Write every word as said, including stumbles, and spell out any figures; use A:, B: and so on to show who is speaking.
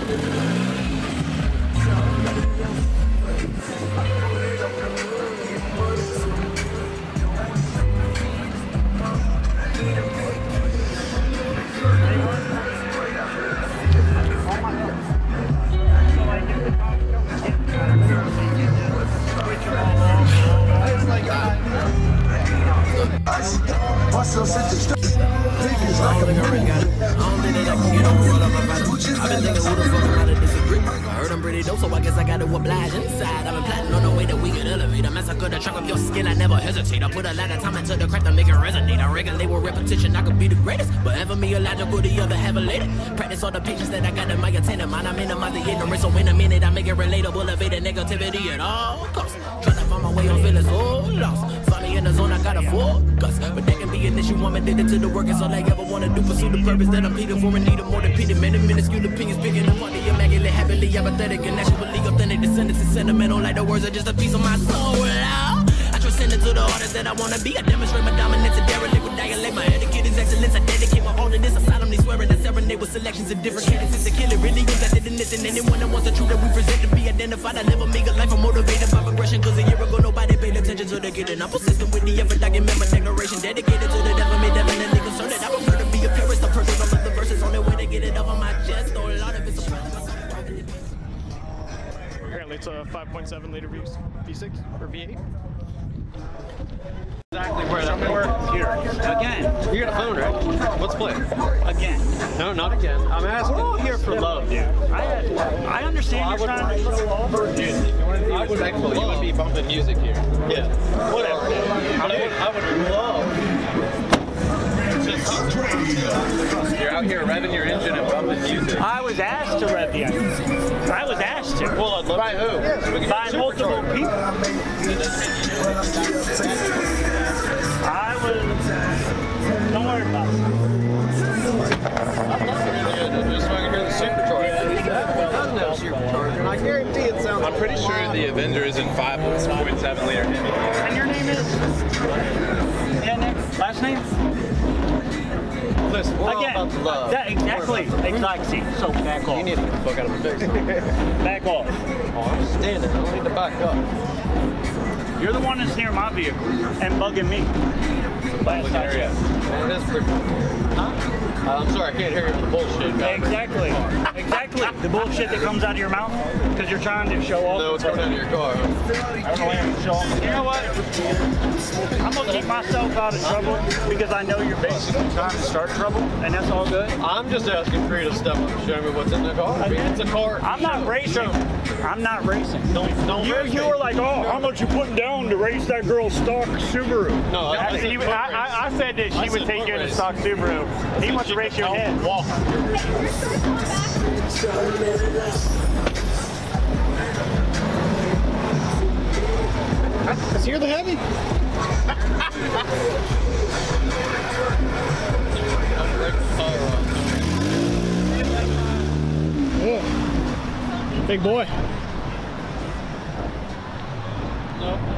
A: So I guess I gotta oblige inside. I've been plotting on the way that we can elevate. I massacre the track of your skin, I never hesitate. I put a lot of time into the craft to make it resonate. I regulate with repetition, I could be the greatest, but ever me illogical, the other have elated. Practice all the patience that I got in my attendant mind. I minimize the ignorance, so in a minute I make it relatable, evade negativity at all costs. Trying to find my way, I'm feeling so lost. Find me in the zone, I got a focus, but that can be an issue. I'm addicted to the work, it's all I ever wanna do. Pursue the purpose that I'm pleading for and need a more dependent man. Minuscule opinions picking up on the immaculate, happily apathetic, and actually authentic. Descendants is sentimental, like the words are just a piece of my soul. I transcend it to the artist that I wanna be. I demonstrate my dominance and derelict with dialect. My etiquette is excellence. I dedicate my all to this. I solemnly swearing I serenade with selections of different cadences to kill it. Really is that in this, and anyone that wants the truth that we present to be identified. I live a meager life. I'm motivated by progression. Cause a year ago nobody paid attention to the getting. I'm persistent with the effort. Document my declaration. Dedicated to the devil. Me definitely concerned that I prefer to be a purist. The person of the verses on the way to get it off of my chest. Oh Lord, if it's a problem.
B: Apparently it's a five point seven liter V six or V eight.
C: Exactly where that works here. Again. You got a phone, right? Let's play.
D: Again.
C: No, not again. I'm asking.
D: We're all here for love, dude. I, I understand
C: well,
D: you're
C: I
D: trying to show love.
C: Dude, I would actually, you would be bumping music here. Yeah. Whatever. I would, I would love. You're out here revving your engine and bumping music.
D: I was asked to rev the engine. I was asked to.
C: Well, I'd love By who? Yes, we can
D: By multiple people. I was. Don't worry about it.
C: I'm not going to just so I can hear the supercharger. That doesn't have supercharger, and I guarantee it sounds. I'm pretty sure the Avenger is in five point seven liter.
D: And your name is? And last name?
C: Listen, we're
D: Again,
C: all about love.
D: That, exactly, exactly. So back off.
C: You need to get the fuck out of my face.
D: Back off.
C: Oh, I'm standing. I don't need to back up.
D: You're the one that's near my vehicle and bugging me. Last
C: area. Man, it is pretty. Huh? Uh, I'm sorry, I can't hear you with the bullshit.
D: Exactly. Exactly. The bullshit that comes out of your mouth because you're trying to show off.
C: No, it's coming out of your car.
D: I don't know why show off. You know what? I'm going to keep myself out of trouble because I know you're basically trying to start trouble, and that's all good.
C: I'm just asking for you to step up and show me what's in the car. I mean, it's a car.
D: I'm not racing. I'm not racing.
C: Don't, don't
D: you,
C: race
D: you
C: me.
D: were like, oh, how much you putting down to race that girl's stock Subaru?
C: No, I,
D: I, he, I, I, I said that she I would take you in a stock Subaru. He wants to race your head.
C: Walk.
B: Is here the heavy? Oh. Big boy.
C: No.